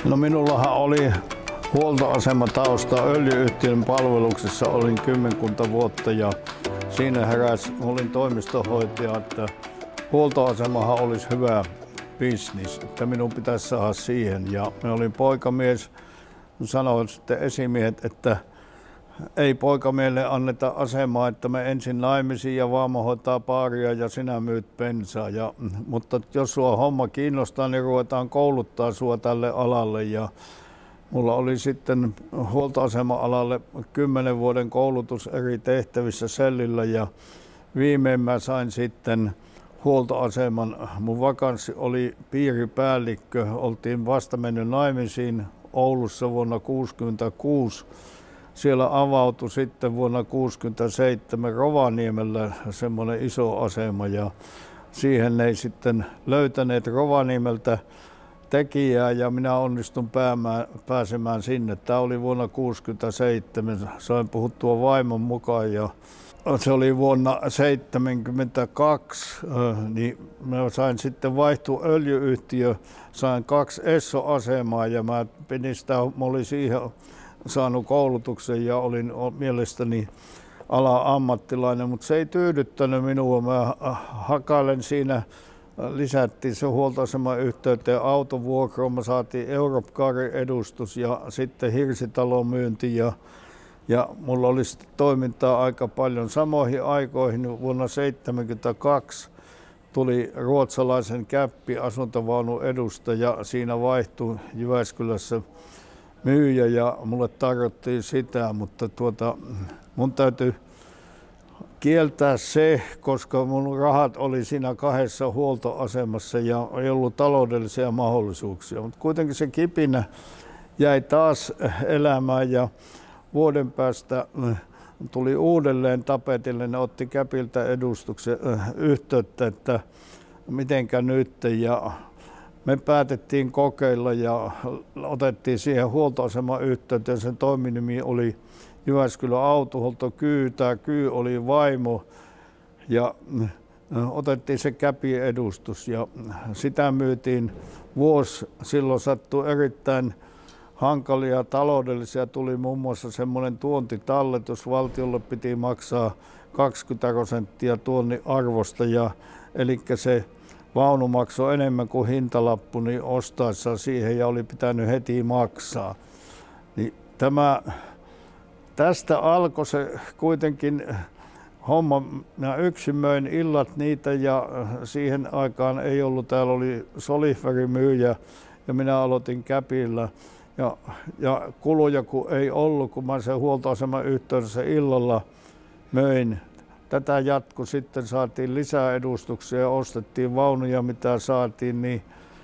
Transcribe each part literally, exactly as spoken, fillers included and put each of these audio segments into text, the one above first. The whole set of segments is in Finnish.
No minullahan oli huoltoasematausta öljy-yhtiön palveluksessa, olin kymmenkunta vuotta ja siinä heräsi, olin toimistohoitaja, että huoltoasemahan olisi hyvä bisnis, että minun pitäisi saada siihen. Ja minä olin poikamies, sanoin sitten esimiehet, että ei poikamiehelle anneta asemaa, että me ensin naimisiin ja vaimo hoitaa baaria ja sinä myyt bensaa. Ja, mutta jos sua homma kiinnostaa, niin ruvetaan kouluttaa sua tälle alalle. Ja mulla oli sitten huoltoasema-alalle kymmenen vuoden koulutus eri tehtävissä Sellillä ja viimein mä sain sitten huoltoaseman. Mun vakanssi oli piiripäällikkö, oltiin vasta mennyt naimisiin Oulussa vuonna tuhatyhdeksänsataakuusikymmentäkuusi. Siellä avautui sitten vuonna tuhatyhdeksänsataakuusikymmentäseitsemän Rovaniemellä semmoinen iso asema ja siihen ei sitten löytäneet Rovaniemeltä tekijää ja minä onnistun päämään, pääsemään sinne. Tämä oli vuonna tuhatyhdeksänsataakuusikymmentäseitsemän, sain puhuttua vaimon mukaan ja se oli vuonna seitsemänkymmentäkaksi, niin mä sain sitten vaihtua öljy-yhtiö, sain kaksi Esso-asemaa ja mä pidin sitä, mä olin siihen saanut koulutuksen ja olin mielestäni ala-ammattilainen, mutta se ei tyydyttänyt minua. Mä hakailen siinä, lisättiin se huoltoaseman yhteyteen autovuokroon, me saatiin Europcarin edustus ja sitten hirsitalon myynti ja, ja mulla oli sitten toimintaa aika paljon. Samoihin aikoihin vuonna tuhatyhdeksänsataaseitsemänkymmentäkaksi tuli ruotsalaisen Käppi asuntovaunun edustaja, siinä vaihtui Jyväskylässä myyjä ja mulle tarjottiin sitä, mutta tuota, mun täytyy kieltää se, koska mun rahat oli siinä kahdessa huoltoasemassa ja ei ollut taloudellisia mahdollisuuksia. Mutta kuitenkin se kipinä jäi taas elämään ja vuoden päästä tuli uudelleen tapetille. Ne otti Käpiltä edustuksen yhteyttä, että mitenkä nyt. Ja me päätettiin kokeilla ja otettiin siihen huoltoaseman yhteyteen. Sen toiminimi oli Jyväskylän autohuolto Kyy. Tämä Kyy oli vaimo ja otettiin se Käpin edustus ja sitä myytiin vuosi. Silloin sattui erittäin hankalia taloudellisia. Tuli muun muassa semmoinen tuontitalletus. Valtiolle piti maksaa kaksikymmentä prosenttia tuonnin arvosta ja eli se vaunu maksoi enemmän kuin hintalappu niin ostaessa siihen ja oli pitänyt heti maksaa. Niin tämä, tästä alkoi se kuitenkin homma. Minä yksin möin illat niitä ja siihen aikaan ei ollut, täällä oli Soliferimyyjä ja minä aloitin Käpillä. Ja, ja kuluja kun ei ollut, kun mä sen huoltoaseman yhteydessä illalla möin. Tätä jatkui sitten, saatiin lisää edustuksia ja ostettiin vaunuja, mitä saatiin, niin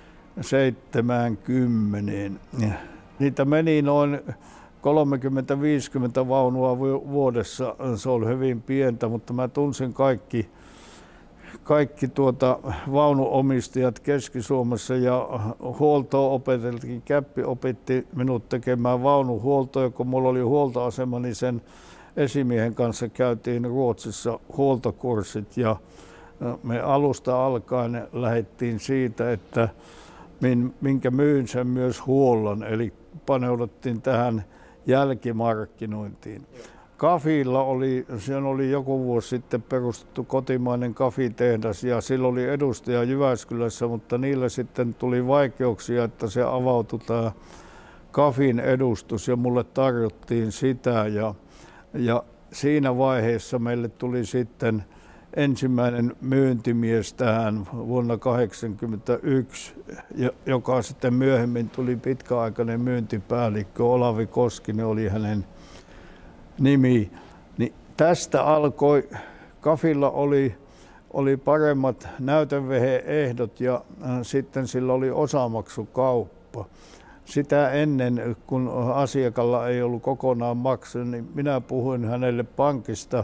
seitsemänkymmentä. Niitä meni noin kolmekymmentä viisikymmentä vaunua vuodessa. Se oli hyvin pientä, mutta mä tunsin kaikki, kaikki tuota vaunuomistajat Keski-Suomessa ja huoltoa opeteltiin. Käppi opetti minut tekemään vaunuhuoltoa, kun mulla oli huoltoasema, niin sen esimiehen kanssa käytiin Ruotsissa huoltokurssit ja me alusta alkaen lähdettiin siitä, että minkä myyn sen myös huollon, eli paneuduttiin tähän jälkimarkkinointiin. Kafilla oli, siinä oli joku vuosi sitten perustettu kotimainen kafitehdas ja sillä oli edustaja Jyväskylässä, mutta niillä sitten tuli vaikeuksia, että se avautui tämä Kafin edustus ja mulle tarjottiin sitä ja Ja siinä vaiheessa meille tuli sitten ensimmäinen myyntimies tähän vuonna tuhatyhdeksänsataakahdeksankymmentäyksi, joka sitten myöhemmin tuli pitkäaikainen myyntipäällikkö. Olavi Koskinen oli hänen nimi. Niin tästä alkoi, Kafilla oli, oli paremmat näytevehe-ehdot ja sitten sillä oli osamaksukauppa. Sitä ennen, kun asiakalla ei ollut kokonaan maksu, niin minä puhuin hänelle pankista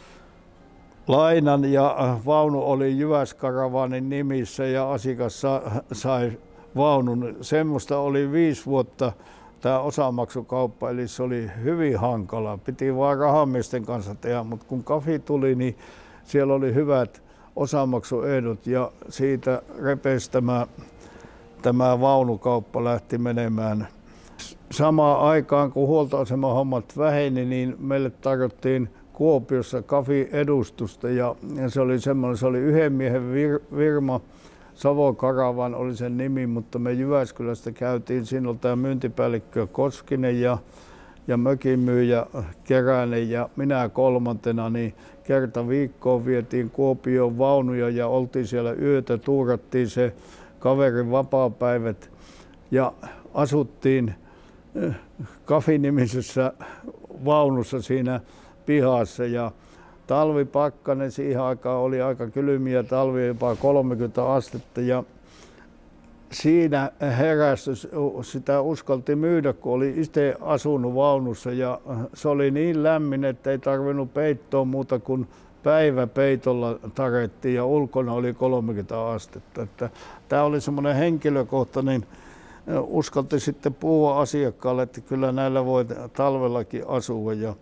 lainan ja vaunu oli Jyväskaravanin nimissä ja asiakas sai vaunun. Semmoista oli viisi vuotta tämä osamaksukauppa, eli se oli hyvin hankala. Piti vaan rahamiesten kanssa tehdä, mutta kun Kafi tuli, niin siellä oli hyvät osamaksuehdot ja siitä repesi tämä tämä vaunukauppa lähti menemään. Samaan aikaan kun huoltoasemahommat väheni, niin meille tarjottiin Kuopiossa Kafi-edustusta ja se oli semmoinen, se oli yhden miehen vir- virma. Savo Karavan oli sen nimi, mutta me Jyväskylästä käytiin, siinä oli tämä myyntipäällikkö Koskinen ja, ja mökinmyyjä Keränen ja minä kolmantena, niin kerta viikkoon vietiin Kuopioon vaunuja ja oltiin siellä yötä, tuurattiin se kaverin vapaapäivät ja asuttiin Kafi-nimisessä vaunussa siinä pihassa ja talvipakkanen siihen aikaan oli aika kylmiä talvia, jopa kolmekymmentä astetta ja siinä heräsi, sitä uskalti myydä, kun oli itse asunut vaunussa ja se oli niin lämmin, että ei tarvinnut peittoa muuta kuin päiväpeitolla tarettiin ja ulkona oli kolmekymmentä astetta. Että tämä oli semmoinen henkilökohtainen, uskalti sitten puhua asiakkaalle, että kyllä näillä voi talvellakin asua. Ja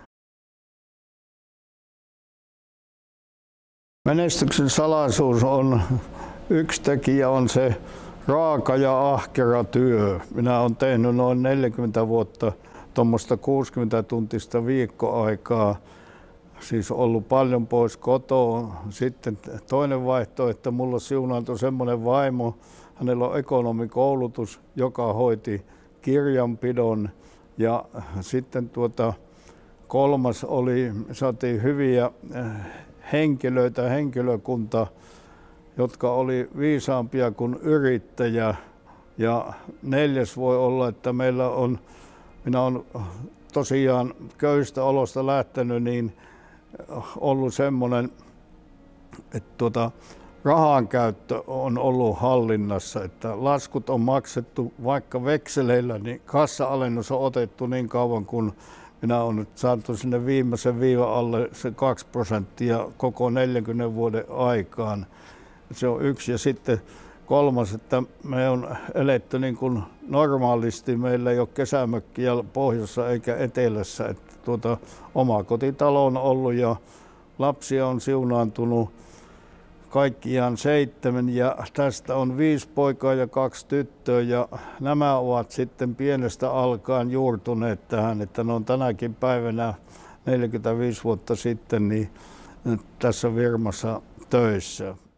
menestyksen salaisuus on, yksi tekijä on se raaka ja ahkera työ. Minä olen tehnyt noin neljäkymmentä vuotta tuommoista kuusikymmentä tuntista viikkoaikaa, siis ollut paljon pois kotoa. Sitten toinen vaihtoehto, että mulla siunaantui semmoinen vaimo, hänellä on ekonomikoulutus, joka hoiti kirjanpidon ja sitten tuota, kolmas oli, saatiin hyviä henkilöitä, henkilökunta, jotka oli viisaampia kuin yrittäjä. Ja neljäs voi olla, että meillä on, minä olen tosiaan köyhistä olosta lähtenyt, niin ollut semmoinen, että tuota, rahan käyttö on ollut hallinnassa, että laskut on maksettu vaikka vekseleillä, niin kassa-alennus on otettu niin kauan, kun minä olen nyt saanut sinne viimeisen viivan alle se kaksi prosenttia koko neljänkymmenen vuoden aikaan. Se on yksi. Ja sitten kolmas, että me on eletty niin kuin normaalisti. Meillä ei ole kesämökkiä pohjoissa eikä etelässä. Että tuota, oma kotitalo on ollut ja lapsia on siunaantunut kaikkiaan seitsemän ja tästä on viisi poikaa ja kaksi tyttöä ja nämä ovat sitten pienestä alkaen juurtuneet tähän, että ne on tänäkin päivänä neljäkymmentäviisi vuotta sitten niin tässä firmassa töissä.